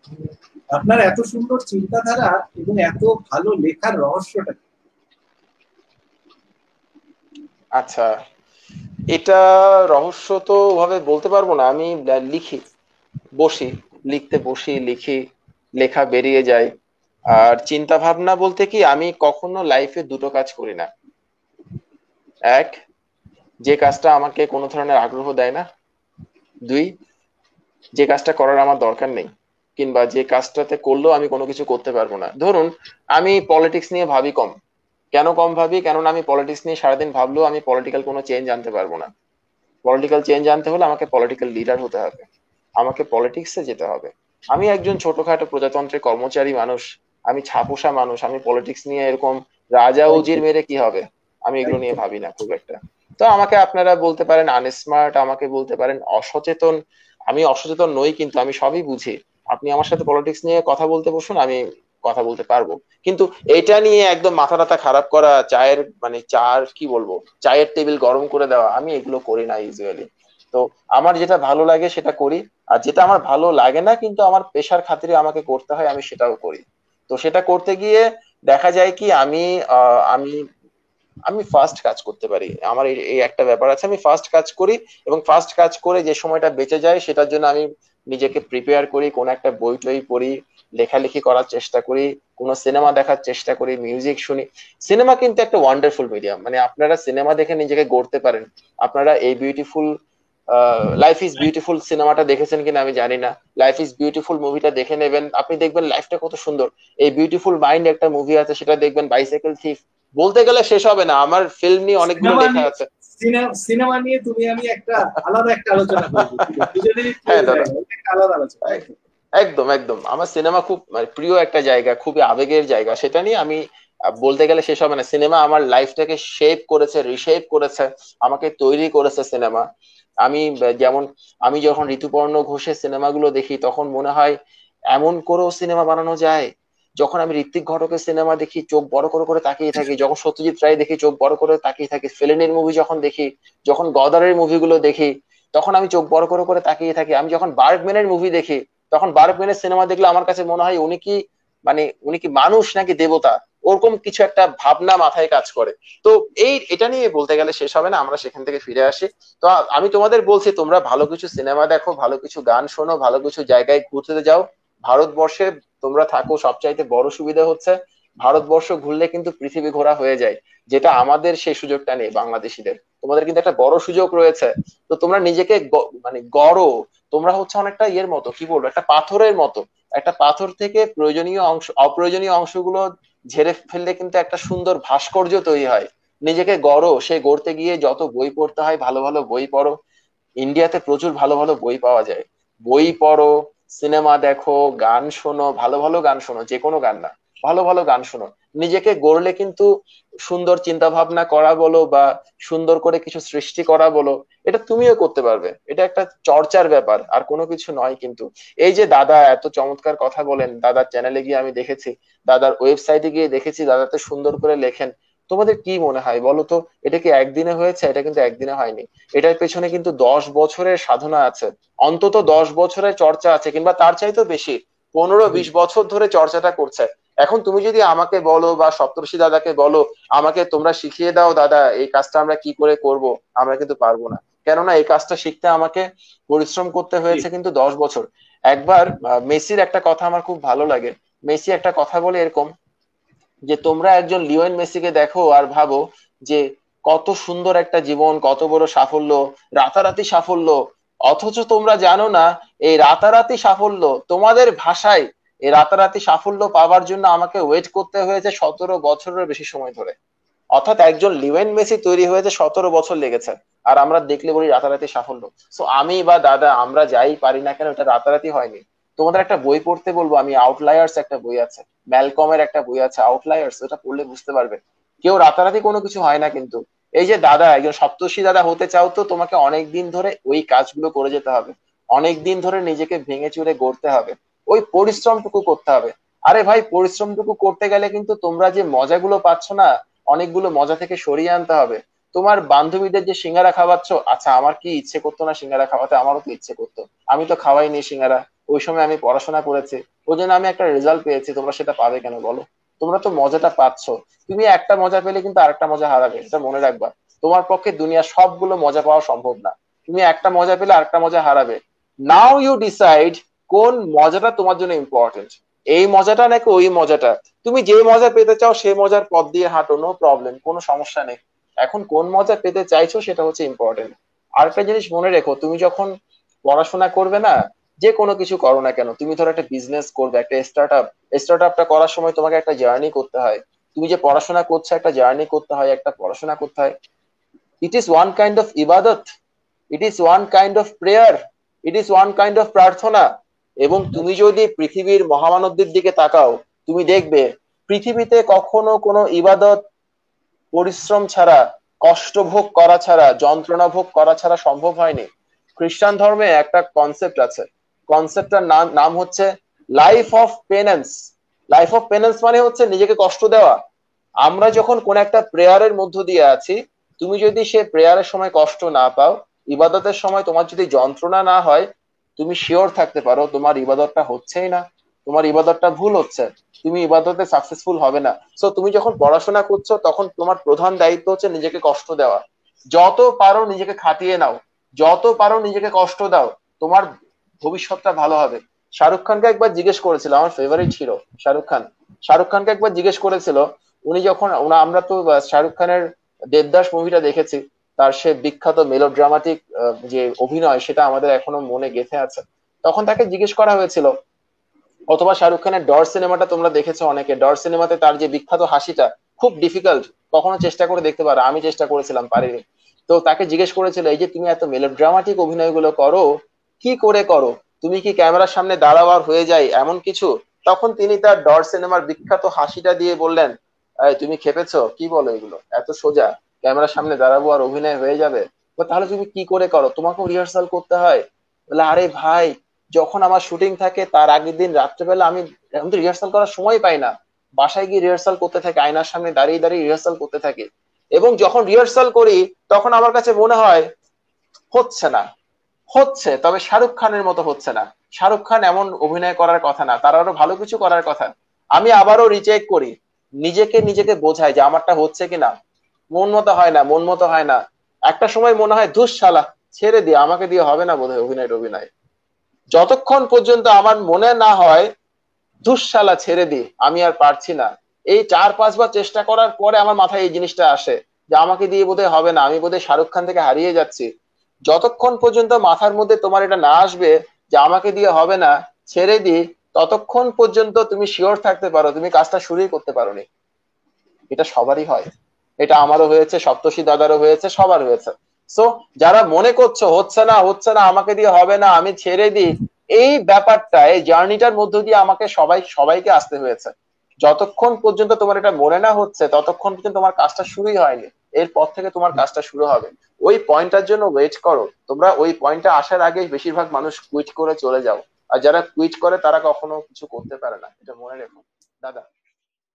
আপনার এত সুন্দর চিন্তাধারা এবং এত ভালো লেখার রহস্যটা কি? আচ্ছা, এটা রহস্য তো ওভাবে বলতে পারবো না। আমি লিখি, বসি, লিখতে বসি, লিখি, লেখা বেরিয়ে যায়। আর চিন্তা ভাবনা বলতে কি, আমি কখনো লাইফে দুটো কাজ করি না। এক, যে কাজটা আমাকে কোনো ধরনের আগ্রহ দেয় না। দুই, যে কাজটা করার আমার দরকার নেই, কিংবা যে কাজটাতে করলেও আমি কোনো কিছু করতে পারবো না। ধরুন, আমি পলিটিক্স নিয়ে ভাবি কম। কেন কম ভাবি? কেননা আমি পলিটিক্স নিয়ে সারাদিন ভাবলেও আমি পলিটিক্যাল কোনো চেঞ্জ আনতে পারবো না। পলিটিক্যাল চেঞ্জ আনতে হলে আমাকে পলিটিক্যাল লিডার হতে হবে, আমাকে পলিটিক্সে যেতে হবে। আমি একজন ছোটখাটো প্রজাতন্ত্রের কর্মচারী মানুষ, আমি ছাপোষা মানুষ, আমি পলিটিক্স নিয়ে এরকম রাজা তাই তো, উজির মেরে কি হবে? আমি তাই এগুলো তো। নিয়ে ভাবি না খুব একটা। তো আমাকে আপনারা বলতে পারেন আনস্মার্ট, আমাকে বলতে পারেন অসচেতন। আমি অসচেতন নই, কিন্তু আমি সবই বুঝি। আপনি আমার সাথে পলিটিক্স নিয়ে কথা বলতে বসুন, আমি কথা বলতে পারবো। কিন্তু এটা নিয়ে একদম মাথা টাথা খারাপ করা, চায়ের মানে চার কি বলবো, চায়ের টেবিল গরম করে দেওয়া, আমি এগুলো করি না ইউজুয়ালি। তো আমার যেটা ভালো লাগে সেটা করি, আর যেটা আমার ভালো লাগে না কিন্তু আমার পেশার খাতিরে আমাকে করতে হয়, আমি সেটাও করি। তো সেটা করতে গিয়ে দেখা যায় কি, আমি আমি ফার্স্ট কাজ করতে পারি। আমার এই এই একটা ব্যাপার আছে, আমি ফার্স্ট কাজ করি। এবং ফার্স্ট কাজ করে যে সময়টা বেঁচে যায় সেটার জন্য আমি নিজেকে প্রিপেয়ার করি, কোন একটা বই টই পড়ি, লেখালেখি করার চেষ্টা করি, কোনো সিনেমা দেখার চেষ্টা করি, মিউজিক শুনি। সিনেমা কিন্তু একটা ওয়ান্ডারফুল মিডিয়াম, মানে আপনারা সিনেমা দেখে নিজেকে গড়তে পারেন। আপনারা এই বিউটিফুল লাইফ ইজ বিউটিফুল সিনেমাটা দেখেছেন কিনা আমি জানি না। লাইফ ইজ বিউটিফুল মুভিটা দেখে নেবেন, আপনি দেখবেন লাইফটা কত সুন্দর। এই বিউটিফুল মাইন্ড একটা মুভি আছে, সেটা দেখবেন। বাইসাইকেল থিফ, বলতে গেলে শেষ হবে না, আমার ফিল্ম নিয়ে অনেকগুলো সিনেমা লেখা নিয়ে, আছে। সিনেমা নিয়ে তুমি আমি একটা আলাদা একটা আলোচনা করবো, ঠিক আছে? দুজনেরই প্রিয় হ্যাঁ দাদা, জায়গা, এটা একটা আলাদা আলোচনা, তাই তো? একদম একদম আমার সিনেমা খুব মানে প্রিয় একটা জায়গা, খুবই আবেগের জায়গা। সেটা নিয়ে আমি বলতে গেলে শেষ হবে না। সিনেমা আমার লাইফটাকে শেপ করেছে, রিশেপ করেছে, আমাকে তৈরি করেছে সিনেমা। আমি যেমন, আমি যখন ঋতুপর্ণ ঘোষের সিনেমাগুলো দেখি তখন মনে হয় এমন করেও সিনেমা বানানো যায়। যখন আমি ঋত্বিক ঘটকের সিনেমা দেখি চোখ বড় করে করে তাকিয়ে থাকি, যখন সত্যজিৎ রায় দেখি চোখ বড় করে তাকিয়ে থাকি, ফেলিনির মুভি যখন দেখি, যখন গদারের মুভিগুলো দেখি তখন আমি চোখ বড় করে করে তাকিয়ে থাকি। আমি যখন বার্গম্যানের মুভি দেখি, তখন বার্গম্যানের সিনেমা দেখলে আমার কাছে মনে হয় উনি কি, মানে উনি কি মানুষ নাকি দেবতা, ওরকম কিছু একটা ভাবনা মাথায় কাজ করে। তো এটা নিয়ে বলতে গেলে শেষ হবে না, আমরা সেখান থেকে ফিরে আসি। তো আমি তোমাদের বলছি, তোমরা ভালো কিছু সিনেমা দেখো, ভালো কিছু গান শোনো, ভালো কিছু জায়গায় ঘুরতে যাও। ভারতবর্ষে তোমরা থাকো, সবচাইতে বড় সুবিধা হচ্ছে ভারতবর্ষ ঘুরলে কিন্তু পৃথিবী ঘোরা হয়ে যায়, যেটা আমাদের সেই সুযোগটা নেই বাংলাদেশিদের। তোমাদের কিন্তু একটা বড় সুযোগ রয়েছে। তো তোমরা নিজেকে মানে গড়ো। তোমরা হচ্ছে অনেকটা ইয়ের মতো, কি বলবো, একটা পাথরের মতো। একটা পাথর থেকে প্রয়োজনীয় অংশ, অপ্রয়োজনীয় অংশগুলো ঝেড়ে ফেললে কিন্তু একটা সুন্দর ভাস্কর্য তৈরি হয়। নিজেকে গড়ো, সে গড়তে গিয়ে যত বই পড়তে হয় ভালো ভালো বই পড়ো। ইন্ডিয়াতে প্রচুর ভালো ভালো বই পাওয়া যায়। বই পড়ো, সিনেমা দেখো, গান শোনো, ভালো ভালো গান শোনো, যে কোনো গান না, ভালো ভালো গান শোনো। নিজেকে গড়লে কিন্তু সুন্দর চিন্তা ভাবনা করা বলো বা সুন্দর করে কিছু সৃষ্টি করা বলো, এটা তুমিও করতে পারবে। এটা একটা চর্চার ব্যাপার, আর কোনো কিছু নয় কিন্তু। এই যে দাদা এত চমৎকার কথা বলেন, দাদার চ্যানেলে গিয়ে আমি দেখেছি, দাদার ওয়েবসাইটে গিয়ে দেখেছি, দাদা তো সুন্দর করে লেখেন। তোমাদের কি মনে হয় বলো তো, এটা কি একদিনে হয়েছে? এটা কিন্তু একদিনে হয়নি। এটার পেছনে কিন্তু 10 বছরের সাধনা আছে, অন্তত 10 বছরের চর্চা আছে, কিংবা তার চাইতেও বেশি। 15-20 বছর ধরে চর্চাটা করছে। এখন তুমি যদি আমাকে বলো বা সপ্তর্ষি দাদাকে বলো, আমাকে তোমরা শিখিয়ে দাও দাদা এই কাজটা আমরা কি করে করব, আমরা কিন্তু পারবো না। কেননা এই কাজটা শিখতে আমাকে পরিশ্রম করতে হয়েছে ঠিক। কিন্তু 10 বছর। একবার মেসির একটা কথা আমার খুব ভালো লাগে। মেসি একটা কথা বলে এরকম, যে তোমরা একজন লিওনেল মেসিকে দেখো আর ভাবো যে কত সুন্দর একটা জীবন, কত বড় সাফল্য, রাতারাতি সাফল্য। অথচ তোমরা জানো না, এই রাতারাতি সাফল্য তোমাদের ভাষায়, এই রাতারাতি সাফল্য পাওয়ার জন্য আমাকে ওয়েট করতে হয়েছে 17 বছরের বেশি সময় ধরে। অর্থাৎ একজন লিওনেল মেসি তৈরি হয়েছে 17 বছর লেগেছে, আর আমরা দেখলে বলি রাতারাতি সাফল্য। সো আমি বা দাদা আমরা যাই পারি না কেন, এটা রাতারাতি হয়নি। তোমাদের একটা বই পড়তে বলবো আমি, আউটলায়ার্স একটা বই আছে, ম্যালকমের একটা বই আছে আউটলায়ার্স, ওটা পড়লে বুঝতে পারবে কেউ রাতারাতি কোনো কিছু হয় না কিন্তু। এই যে দাদা একজন সপ্তর্ষি দাদা হতে চাও তো তোমাকে অনেক দিন ধরে ওই কাজগুলো করে যেতে হবে, অনেক দিন ধরে নিজেকে ভেঙে চুরে গড়তে হবে, ওই পরিশ্রমটুকু করতে হবে। আরে ভাই, পরিশ্রমটুকু করতে গেলে কিন্তু তোমরা যে মজাগুলো পাচ্ছ না, অনেকগুলো মজা থেকে সরিয়ে আনতে হবে। তোমার বান্ধবীদের যে সিঙ্গারা খাওয়াচ্ছ, আচ্ছা আমার কি ইচ্ছে করতো না সিঙ্গারা খাওয়াতে? আমারও তো ইচ্ছে করতো, আমি তো খাওয়াই নি সিঙ্গারা। ওই সময় আমি পড়াশোনা করেছি, ওই জন্য আমি একটা রেজাল্ট পেয়েছি, তোমরা সেটা পাবে কেন বলো? তোমরা তো মজাটা পাচ্ছ। তুমি একটা মজা পেলে কিন্তু আরেকটা মজা হারাবে, এটা মনে রাখবা। তোমার পক্ষে দুনিয়ার সবগুলো মজা পাওয়া সম্ভব না। তুমি একটা মজা পেলে আরেকটা মজা হারাবে। নাও ইউ ডিসাইড কোন মজাটা তোমার জন্য ইম্পর্টেন্ট, এই মজাটা নাকি ওই মজাটা। তুমি যে মজা পেতে চাও সেই মজার পথ দিয়ে হাঁটো, নো প্রবলেম, কোনো সমস্যা নেই। এখন কোন মজা পেতে চাইছো সেটা হচ্ছে ইম্পর্টেন্ট। আরেকটা জিনিস মনে রেখো, তুমি যখন পড়াশোনা করবে না, যে কোনো কিছু করো না কেন, তুমি ধরো একটা বিজনেস করবে, একটা স্টার্ট আপটা করার সময় তোমাকে একটা জার্নি করতে হয়। তুমি যে পড়াশোনা করছো, একটা জার্নি করতে হয়, একটা পড়াশোনা করতে হয়। It is one kind of ইবাদত, it is one kind of prayer, it is one kind of প্রার্থনা। এবং তুমি যদি পৃথিবীর মহামানবদের দিকে তাকাও, তুমি দেখবে পৃথিবীতে কখনো কোনো ইবাদত পরিশ্রম ছাড়া, কষ্ট ভোগ করা ছাড়া, যন্ত্রণা ভোগ করা ছাড়া সম্ভব হয়নি। খ্রিস্টান ধর্মে একটা কনসেপ্ট আছে, কনসেপ্টটার নাম নাম হচ্ছে life of penance. Life of penance মানে হচ্ছে নিজেকে কষ্ট দেওয়া। আমরা যখন কোন একটা প্রেয়ারের মধ্য দিয়ে আছি, তুমি যদি সে প্রেয়ারের সময় কষ্ট না পাও, ইবাদতের সময় তোমার যদি যন্ত্রণা না হয়, তুমি শিওর থাকতে পারো তোমার ইবাদতটা হচ্ছেই না, তোমার ইবাদতটা ভুল হচ্ছে, তুমি ইবাদতে সাকসেসফুল হবে না। সো তুমি যখন পড়াশোনা করছো, তখন তোমার প্রধান দায়িত্ব হচ্ছে নিজেকে কষ্ট দেওয়া। যত পারো নিজেকে খাটিয়ে নাও, যত পারো নিজেকে কষ্ট দাও, তোমার ভবিষ্যৎটা ভালো হবে। শাহরুখ খানকে একবার জিজ্ঞেস করেছিল, আমার ফেভারিট ছিল শাহরুখ খান। শাহরুখ খানকে একবার জিজ্ঞেস করেছিল, উনি যখন আমরা তো শাহরুখ খানের দেবদাস মুভিটা দেখেছি, তার সে বিখ্যাত মেলোড্রামাটিক যে অভিনয়, সেটা আমাদের এখনো মনে গেঁথে আছে। তখন তাকে জিজ্ঞেস করা হয়েছিল, অথবা শাহরুখ খানের ডর সিনেমাটা তোমরা দেখেছো অনেকে, ডর সিনেমাতে তার যে বিখ্যাত হাসিটা, খুব ডিফিকাল্ট, কখনো চেষ্টা করে দেখতে পারো, আমি চেষ্টা করেছিলাম, পারিনি। তো তাকে জিজ্ঞেস করেছিল, এই যে তুমি এত মেলোড্রামাটিক অভিনয়গুলো করো, কি করে করো? তুমি কি ক্যামেরার সামনে দাঁড়াবার হয়ে যায় এমন কিছু? তখন তিনি তার ডর সিনেমার বিখ্যাত হাসিটা দিয়ে বললেন, এই তুমি খেপেছো, কি বলো এগুলো, এত সোজা ক্যামেরার সামনে দাঁড়াবো আর অভিনয় হয়ে যাবে? তাহলে তুমি কি করে করো, তোমাকেও রিহার্সাল করতে হয়। বলে, আরে ভাই, যখন আমার শুটিং থাকে তার আগের দিন রাত্রেবেলা আমি আমি তো রিহার্সাল করার সময় পাই না, বাসায় গিয়ে রিহার্সাল করতে থাকি, আয়নার সামনে দাঁড়িয়ে দাঁড়িয়ে রিহার্সাল করতে থাকি। এবং যখন রিহার্সাল করি, তখন আমার কাছে মনে হয় হচ্ছে না, হচ্ছে, তবে শাহরুখ খানের মতো হচ্ছে না। শাহরুখ খান এমন অভিনয় করার কথা না, তার আরো ভালো কিছু করার কথা। আমি আবারও রিচেক করি, নিজেকে নিজেকে বোঝাই যে আমারটা হচ্ছে কিনা। মন মতো হয় না, মন মতো হয় না। একটা সময় মনে হয় ধুস শালা, ছেড়ে দিয়ে, আমাকে দিয়ে হবে না বোধহয় অভিনয়। যতক্ষণ পর্যন্ত আমার মনে না হয় দুঃশালা ছেড়ে দি, আমি আর পারছি না, এই 4-5 বার চেষ্টা করার পরে আমার মাথায় এই জিনিসটা আসে যে আমাকে দিয়ে বোধহয় হবে না, আমি বোধহয় শাহরুখ খান থেকে হারিয়ে যাচ্ছি। যতক্ষণ পর্যন্ত মাথার মধ্যে তোমার এটা না আসবে যে আমাকে দিয়ে হবে না, ছেড়ে দি, ততক্ষণ পর্যন্ত তুমি শিওর থাকতে পারো তুমি কাজটা শুরুই করতে পারোনি। এটা সবারই হয়, এটা আমারও হয়েছে, সপ্তর্ষি দাদারও হয়েছে, সবার হয়েছে। সো যারা মনে করছো হচ্ছে না হচ্ছে না, আমাকে দিয়ে হবে না, আমি ছেড়ে দিই, এই ব্যাপারটা, এই জার্নিটার মধ্য দিয়ে আমাকে সবাইকে আসতে হয়েছে। যতক্ষণ পর্যন্ত তোমার এটা মনে না হচ্ছে, ততক্ষণ পর্যন্ত তোমার কাজটা শুরুই হয়নি। এরপর থেকে তোমার কাজটা শুরু হবে। ওই পয়েন্টটার জন্য ওয়েট করো তোমরা, ওই পয়েন্টটা আসার আগে বেশিরভাগ মানুষ কুইট করে চলে যাও। আর যারা কুইট করে তারা কখনো কিছু করতে পারে না, এটা মনে রেখো দাদা।